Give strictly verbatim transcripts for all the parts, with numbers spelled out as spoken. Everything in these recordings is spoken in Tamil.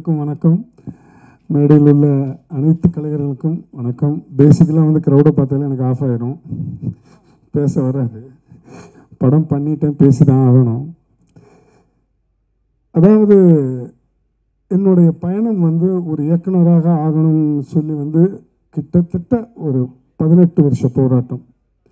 அனைவருக்கும் வணக்கம். மேடையில் உள்ள அனைத்து கலைஞர்களுக்கும் வணக்கம். பேசிக்கலாக வந்து க்ரௌடை பார்த்தாலே எனக்கு ஆஃப் ஆகிடும், பேச வராது. படம் பண்ணிட்டேன், பேசி தான் ஆகணும். அதாவது என்னுடைய பயணம் வந்து ஒரு இயக்குனராக ஆகணும்னு சொல்லி வந்து கிட்டத்தட்ட ஒரு பதினெட்டு வருஷ போராட்டம்.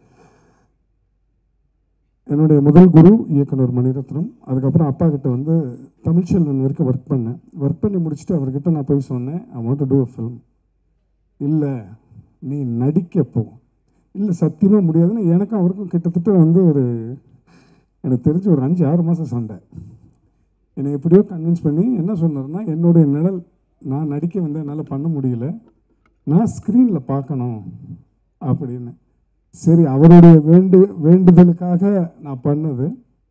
என்னுடைய முதல் குரு இயக்குனர் மணிரத்னம். அதுக்கப்புறம் அப்பா கிட்ட வந்து தமிழ்ச்செல்வன் வரைக்கும் ஒர்க் பண்ணேன். ஒர்க் பண்ணி முடிச்சுட்டு அவர்கிட்ட நான் போய் சொன்னேன், I want to do a film. இல்லை நீ நடிக்கப்போ. இல்லை சத்தியமாக முடியாதுன்னு எனக்கும் அவருக்கும் கிட்டத்தட்ட வந்து ஒரு எனக்கு தெரிஞ்ச ஒரு அஞ்சு ஆறு மாதம் சண்டை. என்னை எப்படியோ கன்வின்ஸ் பண்ணி என்ன சொன்னார்னா, என்னுடைய நிழல் நான் நடிக்க வந்து என்னால் பண்ண முடியல, நான் ஸ்க்ரீனில் பார்க்கணும் அப்படின்னு. சரி, அவருடைய வேண்டு வேண்டுதலுக்காக நான் பண்ணது.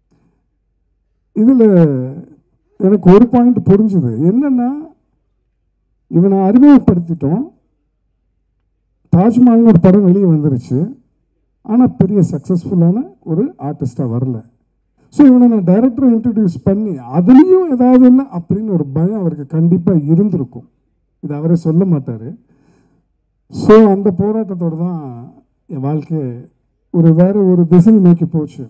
இதில் எனக்கு ஒரு பாயிண்ட் புரிஞ்சுது. என்னென்னா, இவனை அறிமுகப்படுத்திட்டோம், தாஜ்மஹால்னு ஒரு படம் வெளியே வந்துருச்சு, ஆனால் பெரிய சக்ஸஸ்ஃபுல்லான ஒரு ஆர்டிஸ்டாக வரல. ஸோ இவனை நான் டைரக்டரை இன்ட்ரடியூஸ் பண்ணி அதுலேயும் ஏதாவது என்ன அப்படின்னு ஒரு பயம் அவருக்கு கண்டிப்பாக இருந்திருக்கும். இது அவரே சொல்ல மாட்டார். ஸோ அந்த போராட்டத்தோடு தான் என் வாழ்க்கை ஒரு வேறு ஒரு திசை நோக்கி போச்சு.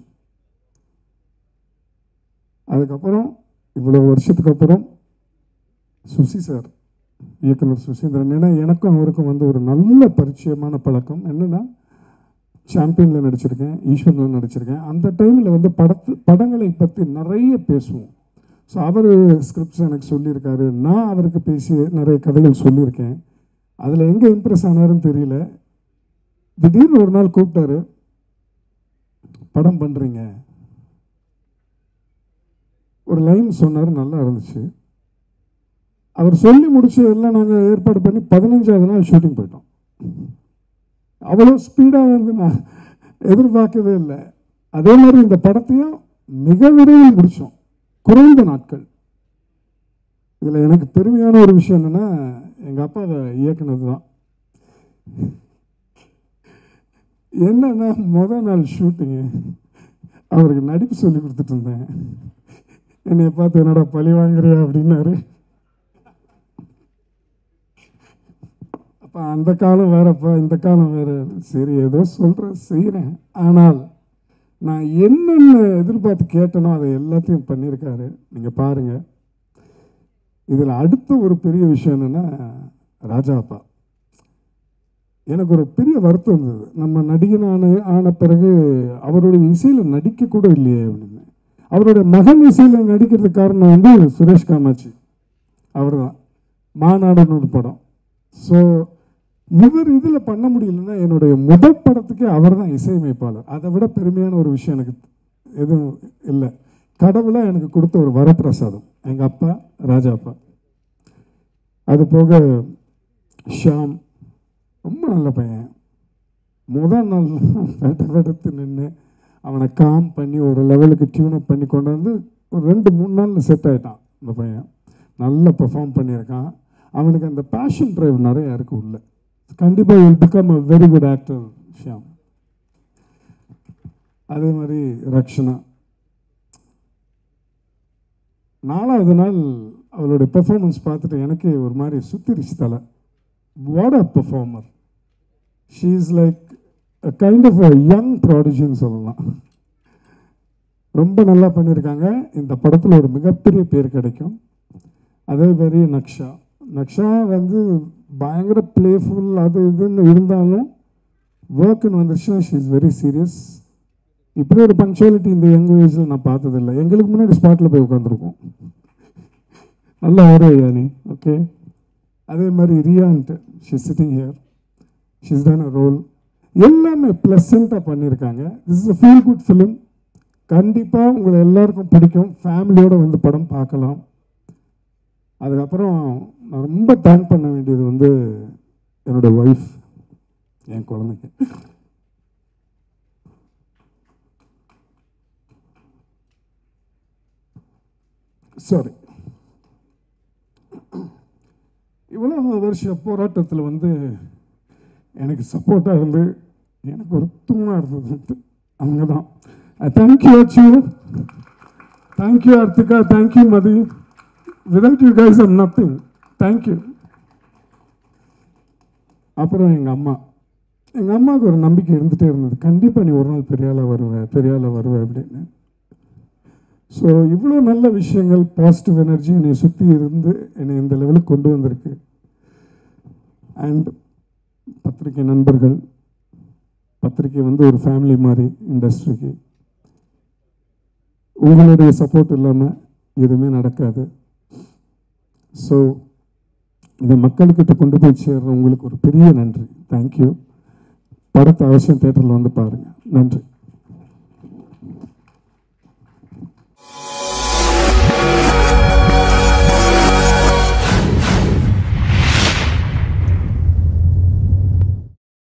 அதுக்கப்புறம் இவ்வளோ வருஷத்துக்கு அப்புறம் சுசி சார், இயக்குனர் சுசீந்திரன், ஏன்னா எனக்கும் அவருக்கும் வந்து ஒரு நல்ல பரிச்சயமான பழக்கம். என்னென்னா, சாம்பியனில் நடிச்சிருக்கேன், ஈஸ்வரனில் நடிச்சிருக்கேன். அந்த டைமில் வந்து படத்து படங்களை பற்றி நிறைய பேசுவோம். ஸோ அவர் ஸ்கிரிப்ட்ஸ் எனக்கு சொல்லியிருக்காரு, நான் அவருக்கு பேசி நிறைய கதைகள் சொல்லியிருக்கேன். அதில் எங்கே இம்ப்ரெஸ் ஆனாருன்னு தெரியல. திடீர்னு ஒரு நாள் கூப்பிட்டாரு, படம் பண்ணுறீங்க, ஒரு லைன் சொன்னார், நல்லா இருந்துச்சு. அவர் சொல்லி முடிச்சு எல்லாம் நாங்கள் ஏற்பாடு பண்ணி பதினஞ்சாவது நாள் ஷூட்டிங் போயிட்டோம். அவ்வளோ ஸ்பீடாக வந்து நான் எதிர்பார்க்கவே இல்லை. அதே மாதிரி இந்த படத்தையும் மிக விரைவில் முடித்தோம், குறைந்த நாட்கள். இதில் எனக்கு பெருமையான ஒரு விஷயம் என்னென்னா, எங்கள் அப்பாவை இயக்குனது தான். என்னன்னா, முதல் நாள் ஷூட்டிங்கு அவருக்கு நடிப்பு சொல்லி கொடுத்துட்டு இருந்தேன். என்னை பார்த்து என்னடா பழி வாங்குறியா அப்படின்னாரு. அப்போ அந்த காலம் வேறப்பா, இந்த காலம் வேறு. சரி, ஏதோ சொல்கிறேன், செய்கிறேன். ஆனால் நான் என்னென்ன எதிர்பார்த்து கேட்டனோ அதை எல்லாத்தையும் பண்ணியிருக்காரு. நீங்கள் பாருங்கள். இதில் அடுத்த ஒரு பெரிய விஷயம் என்னென்னா, ராஜா அப்பா எனக்கு ஒரு பெரிய வருத்தம் இருந்தது. நம்ம நடிகனான ஆன பிறகு அவருடைய இசையில் நடிக்கக்கூட இல்லையே அப்படின்னு. அவருடைய மகன் இசையில் நடிக்கிறதுக்கு காரணம் வந்து சுரேஷ் காமாட்சி, அவர் தான். மாநாடுன்னு ஒரு படம். ஸோ இவர் இதில் பண்ண முடியலன்னா, என்னுடைய முதல் படத்துக்கே அவர் தான் இசையமைப்பாளர். அதை விட பெருமையான ஒரு விஷயம் எனக்கு எதுவும் இல்லை. கடவுளாக எனக்கு கொடுத்த ஒரு வரப்பிரசாதம் எங்கள் அப்பா ராஜா அப்பா. அது போக ஷாம் ரொம்ப நல்ல பையன். முதல் நாள் வெட்ட வெடுத்து நின்று அவனை காம் பண்ணி ஒரு லெவலுக்கு டியூனப் பண்ணி கொண்டு வந்து ஒரு ரெண்டு மூணு நாளில் செட் ஆகிட்டான். அந்த பையன் நல்லா பெர்ஃபார்ம் பண்ணியிருக்கான். அவனுக்கு அந்த பேஷன் ட்ரைவ் நிறையா இருக்குது உள்ள. கண்டிப்பாக will become a very good actor Shyam. அதே மாதிரி ரக்ஷனா, நாலாவது நாள் அவளுடைய பெர்ஃபார்மன்ஸ் பார்த்துட்டு எனக்கே ஒரு மாதிரி சுத்திரிச்சு தலை. What a performer. She is like a kind of a young ப்ராடிஜின்னு சொல்லலாம். ரொம்ப நல்லா பண்ணியிருக்காங்க. இந்த படத்தில் ஒரு மிகப்பெரிய பேர் கிடைக்கும். அதே மாதிரி நக்ஷா நக்ஷா வந்து பயங்கர பிளேஃபுல் அது இதுன்னு இருந்தாலும் ஒர்க்குன்னு வந்துருச்சுன்னா ஷீ இஸ் வெரி சீரியஸ். இப்படி ஒரு பங்க்சுவாலிட்டி இந்த யங் ஏஜில் நான் பார்த்ததில்லை. எங்களுக்கு முன்னாடி ஸ்பாட்டில் போய் உட்காந்துருக்கோம். நல்லா ஒரு யானி ஓகே. அதே மாதிரி ரியான்ட்டு, she sitting here, she is done a role. எல்லாமே ப்ளசண்ட்டாக பண்ணியிருக்காங்க. This is a feel good film. கண்டிப்பாக உங்களை எல்லாருக்கும் பிடிக்கும். ஃபேமிலியோடு வந்து படம் பார்க்கலாம். அதுக்கப்புறம் நான் ரொம்ப தேங்க் பண்ண வேண்டியது வந்து என்னோடய ஒய்ஃப், என் குழந்தைக்கு. சாரி, இவ்வளோ வருஷ போராட்டத்தில் வந்து எனக்கு சப்போர்ட்டாக இருந்து எனக்கு ஒரு தூணாக இருந்தது அவங்க தான். Thank you Achu, thank you Arthika, thank you Mathi. Without you guys I'm nothing. Thank you. அப்புறம் எங்கள் அம்மா எங்கள் அம்மாவுக்கு ஒரு நம்பிக்கை இருந்துகிட்டே இருந்தது, கண்டிப்பாக நீ ஒரு நாள் பெரிய ஆளாக வருவேன் பெரிய ஆளாக வருவேன் அப்படின்னு. ஸோ இவ்வளோ நல்ல விஷயங்கள், பாசிட்டிவ் எனர்ஜி என்னை சுற்றி இருந்து என்னை இந்த லெவலுக்கு கொண்டு வந்திருக்கு. அண்ட் பத்திரிகை நண்பர்கள், பத்திரிகை வந்து ஒரு ஃபேமிலி மாதிரி இண்டஸ்ட்ரிக்கு, உங்களுடைய சப்போர்ட் இல்லாமல் எதுவுமே நடக்காது. ஸோ இதை மக்கள்கிட்ட கொண்டு போய் சேர்ற உங்களுக்கு ஒரு பெரிய நன்றி. தேங்க்யூ. படத்தை அவசியம் தேட்டரில் வந்து பாருங்கள். நன்றி.